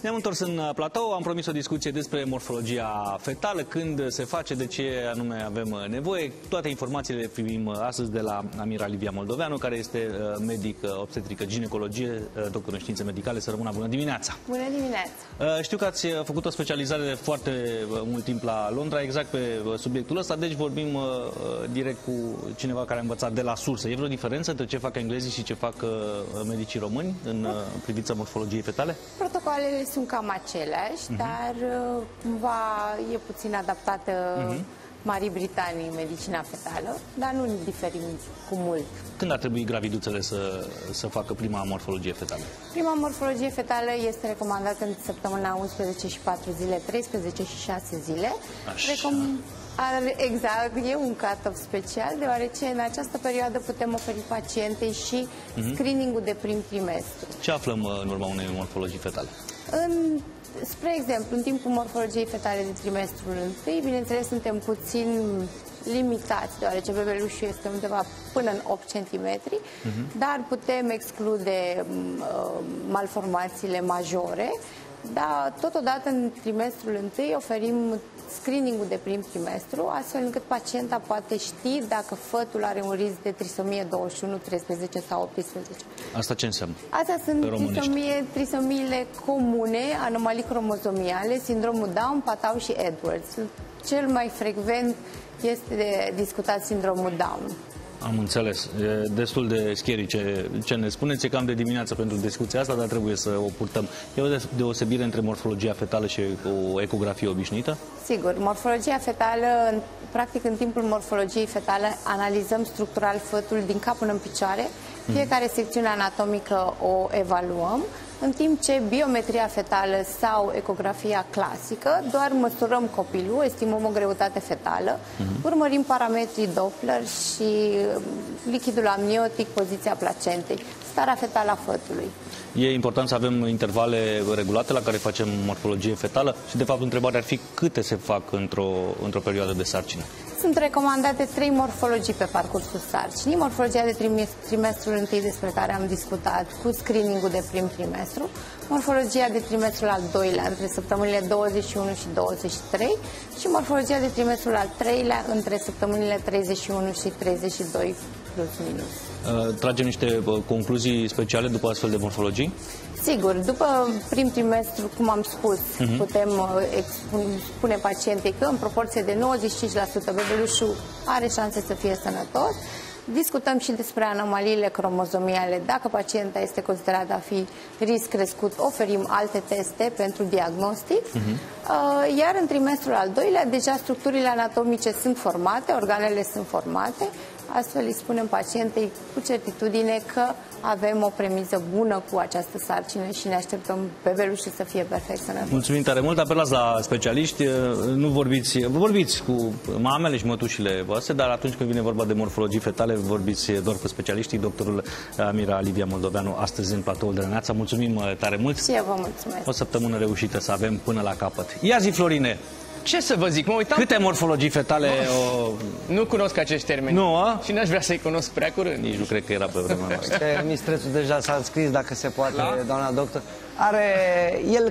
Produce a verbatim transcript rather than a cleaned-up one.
Ne-am întors în platou, am promis o discuție despre morfologia fetală, când se face, de ce anume avem nevoie. Toate informațiile le primim astăzi de la Amira Livia Moldoveanu, care este medic obstetrică ginecologie, doctor în științe medicale. Să rămână bună dimineața! Bună dimineața! Știu că ați făcut o specializare de foarte mult timp la Londra, exact pe subiectul ăsta, deci vorbim direct cu cineva care a învățat de la sursă. E vreo diferență între ce fac englezii și ce fac medicii români în privința morfologiei fetale? Protocoalele sunt cam aceleași, uh-huh. dar cumva e puțin adaptată uh-huh. Marii Britanii medicina fetală, dar nu diferim cu mult. Când ar trebui graviduțele să, să facă prima morfologie fetală? Prima morfologie fetală este recomandată în săptămâna unsprezece și patru zile, treisprezece și șase zile. Recom Exact, e un cut-off special, deoarece în această perioadă putem oferi pacientei și uh-huh. screening-ul de prim trimestru. Ce aflăm în urma unei morfologii fetale? În, spre exemplu, în timpul morfologiei fetale de trimestrul întâi, bineînțeles, suntem puțin limitați, deoarece bebelușul este undeva până în opt centimetri, uh-huh. dar putem exclude uh, malformațiile majore. Dar totodată în trimestrul întâi oferim screening-ul de prim trimestru, astfel încât pacienta poate ști dacă fătul are un risc de trisomie douăzeci și unu, treisprezece sau optsprezece. Asta ce înseamnă? Astea sunt trisomie, trisomiile comune, anomalii cromozomiale, sindromul Down, Patau și Edwards. Cel mai frecvent este de discutat sindromul Down. Am înțeles. E destul de scary ce, ce ne spuneți. E cam de dimineață pentru discuția asta, dar trebuie să o purtăm. E o deosebire între morfologia fetală și o ecografie obișnuită? Sigur. Morfologia fetală, practic în timpul morfologiei fetale, analizăm structural fătul din cap până în picioare. Fiecare secțiune anatomică o evaluăm, în timp ce biometria fetală sau ecografia clasică doar măsurăm copilul, estimăm o greutate fetală, uh-huh. urmărim parametrii Doppler și lichidul amniotic, poziția placentei, starea fetală a fătului. E important să avem intervale regulate la care facem morfologie fetală și, de fapt, întrebarea ar fi câte se fac într-o într-o perioadă de sarcină? Sunt recomandate trei morfologii pe parcursul sarcinii. Morfologia de trimestrul întâi, despre care am discutat, cu screening-ul de prim trimestru. Morfologia de trimestrul al doilea, între săptămânile douăzeci și unu și douăzeci și trei. Și morfologia de trimestrul al treilea, între săptămânile treizeci și unu și treizeci și doi, plus minus. Tragem niște concluzii speciale după astfel de morfologii? Sigur, după prim trimestru, cum am spus, uh-huh. putem spune pacientei că în proporție de nouăzeci și cinci la sută bebelușul are șanse să fie sănătos. Discutăm și despre anomaliile cromozomiale. Dacă pacienta este considerată a fi risc crescut, oferim alte teste pentru diagnostic. Uh-huh. Iar în trimestrul al doilea, deja structurile anatomice sunt formate, organele sunt formate. Astfel îi spunem pacientei cu certitudine că avem o premiză bună cu această sarcină și ne așteptăm bebelușul să fie perfect sănătos. Mulțumim tare mult, apelați la specialiști, nu vorbiți, vorbiți cu mamele și mătușile voastre, dar atunci când vine vorba de morfologii fetale, vorbiți doar cu specialiștii. Doctorul Amira Livia Moldoveanu, astăzi în platoul de dimineața. Mulțumim tare mult! Și eu vă mulțumesc! O săptămână reușită să avem până la capăt. Ia zi, Florine! Ce să vă zic, mă uitam... Câte morfologii fetale o... Nu cunosc acești termeni. Nu, a? Și n-aș vrea să-i cunosc prea curând. Nici nu cred că era pe vremea noastră. Mistrețul deja s-a înscris, dacă se poate, la? Doamna doctor. Are el